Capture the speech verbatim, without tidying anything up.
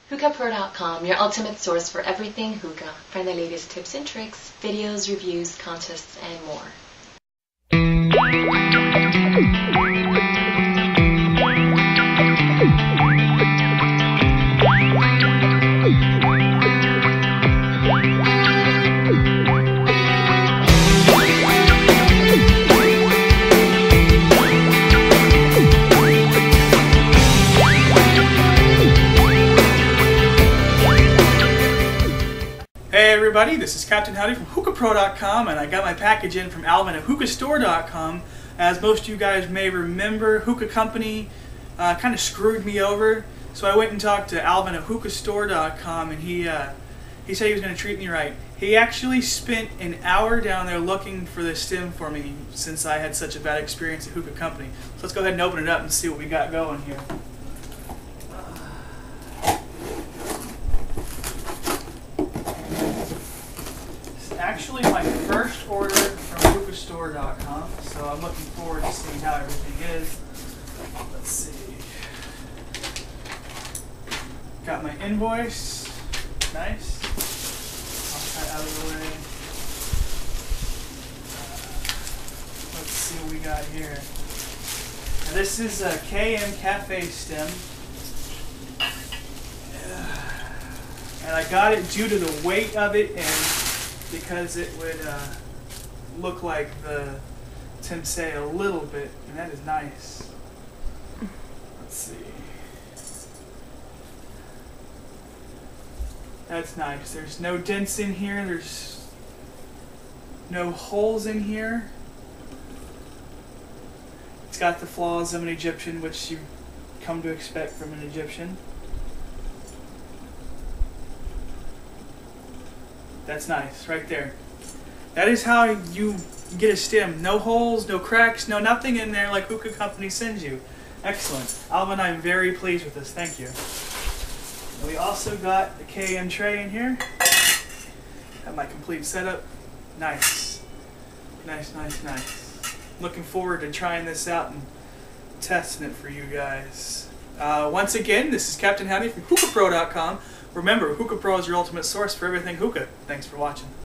Hookahpro dot com, your ultimate source for everything hookah. Find the latest tips and tricks, videos, reviews, contests, and more. Hey everybody, this is Captain Howdy from Hookahpro dot com, and I got my package in from Alvin at Hookah Store dot com. As most of you guys may remember, Hookah Company uh, kind of screwed me over, so I went and talked to Alvin at Hookah Store dot com, and he uh, he said he was going to treat me right. He actually spent an hour down there looking for this stem for me since I had such a bad experience at Hookah Company. So let's go ahead and open it up and see what we got going here. Actually my first order from Hookah Store dot com, so I'm looking forward to seeing how everything is. Let's see. Got my invoice. Nice. I'll cut out of the way. Uh, let's see what we got here. Now this is a K M Cafe stem. And I got it due to the weight of it and because it would uh, look like the Tensei a little bit, and that is nice. Let's see. That's nice. There's no dents in here. There's no holes in here. It's got the flaws of an Egyptian, which you come to expect from an Egyptian. That's nice, right there. That is how you get a stem. No holes, no cracks, no nothing in there like Hookah Company sends you. Excellent. Alvin, I'm very pleased with this. Thank you. And we also got the K M tray in here. Got my complete setup. Nice. Nice, nice, nice. Looking forward to trying this out and testing it for you guys. Uh, once again, this is Captain Howdy from Hookahpro dot com. Remember, Hookahpro is your ultimate source for everything hookah. Thanks for watching.